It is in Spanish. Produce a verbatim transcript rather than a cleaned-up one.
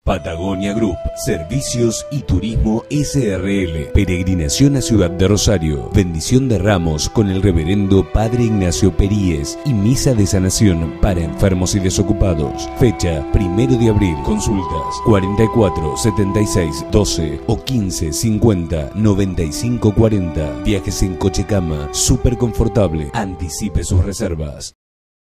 Patagonia Group, Servicios y Turismo S R L. Peregrinación a Ciudad de Rosario. Bendición de Ramos con el Reverendo Padre Ignacio Períez y Misa de Sanación para enfermos y desocupados. Fecha primero de abril. Consultas cuarenta y cuatro setenta y seis doce o quince cincuenta noventa y cinco cuarenta. Viajes en coche cama, súper confortable. Anticipe sus reservas.